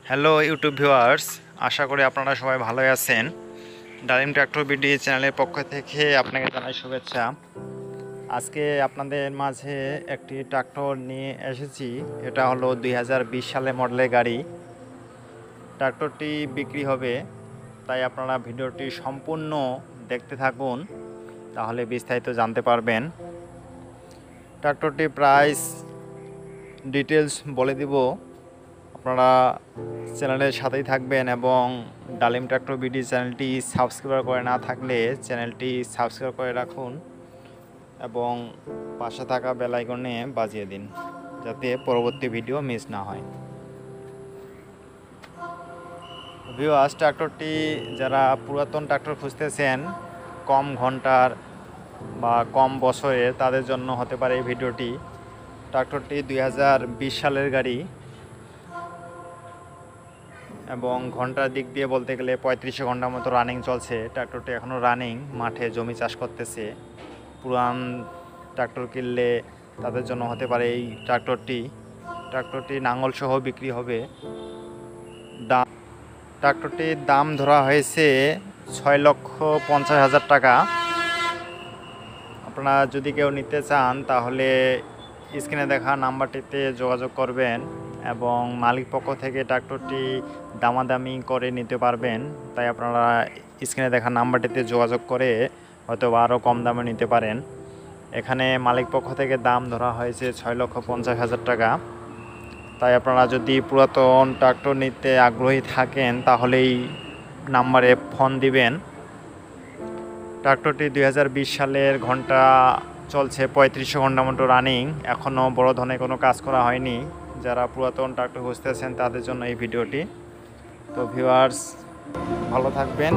Hello YouTube viewers, আশা করি আপনারা সবাই ভালোই আছেন। ডালিম ট্র্যাক্টর বিডি চ্যানেলের পক্ষ থেকে আপনাকে জানাই শুভেচ্ছা। আজকে আপনাদের মাঝে একটি ট্রাক্টর নিয়ে এসেছি। এটা হলো 2020 সালের মডেলের গাড়ি। ট্রাক্টরটি বিক্রি হবে, তাই আপনারা ভিডিওটি সম্পূর্ণ দেখতে থাকুন, তাহলে বিস্তারিত জানতে পারবেন। ট্রাক্টরটির প্রাইস ডিটেলস বলে দিব, আপনারা চ্যানেলের সাথেই থাকবেন এবং ডালিম ট্র্যাক্টর বিডি চ্যানেলটি সাবস্ক্রাইব করে না থাকলে চ্যানেলটি সাবস্ক্রাইব করে রাখুন এবং পাশে থাকা বেল আইকনে বাজিয়ে দিন, যাতে পরবর্তী ভিডিও মিস না হয়। ভিউয়ার্স, ট্র্যাক্টরটি যারা পুরাতন ট্র্যাক্টর খুঁজতেছেন কম ঘন্টার বা কম বছরের, তাদের জন্য হতে পারে এই ভিডিওটি। ট্র্যাক্টরটি 2020 সালের গাড়ি এবং ঘন্টার দিক দিয়ে বলতে গেলে 35 ঘন্টার মতো রানিং চলছে। ট্র্যাক্টরটি এখনও রানিং, মাঠে জমি চাষ করতেছে। পুরান ট্র্যাক্টর কিনলে তাদের জন্য হতে পারে এই ট্র্যাক্টরটি নাঙ্গল সহ বিক্রি হবে। ট্র্যাক্টরটির দাম ধরা হয়েছে 6,50,000 টাকা। আপনারা যদি কেউ নিতে চান তাহলে স্ক্রিনে দেখা নাম্বারটিতে যোগাযোগ করবেন এবং মালিক পক্ষ থেকে ট্র্যাক্টরটি দামাদামি করে নিতে পারবেন। তাই আপনারা স্ক্রিনে দেখা নাম্বারটিতে যোগাযোগ করে হয়তো আরও কম দামে নিতে পারেন। এখানে মালিক পক্ষ থেকে দাম ধরা হয়েছে 6,50,000 টাকা। তাই আপনারা যদি পুরাতন ট্রাক্টর নিতে আগ্রহী থাকেন তাহলেই নাম্বারে ফোন দিবেন। ট্রাক্টরটি 2020 সালের, ঘন্টা চলছে 35 ঘন্টা মতো রানিং, এখনও বড় ধরনের কোনো কাজ করা হয়নি। যারা পুরাতন ট্রাক্টর খুঁজতেছেন তাদের জন্য এই ভিডিওটি। তো ভিউয়ার্স, ভালো থাকবেন।